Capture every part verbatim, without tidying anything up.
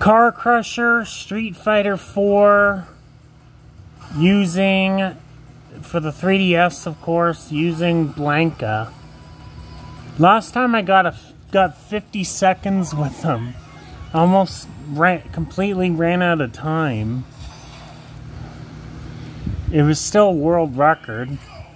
Car Crusher, Street Fighter four, using, for the three D S of course, using Blanka. Last time I got a, got fifty seconds with them. Almost ran, completely ran out of time. It was still a world record.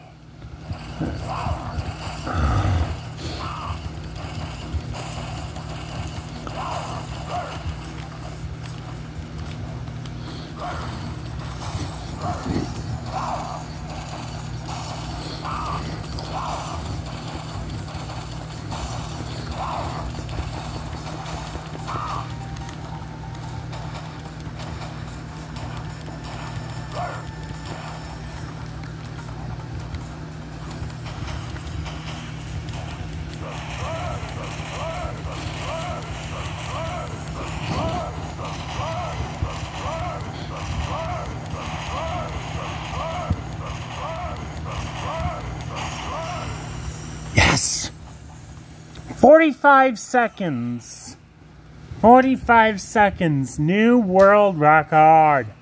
Yes! forty-five seconds. forty-five seconds. New world record.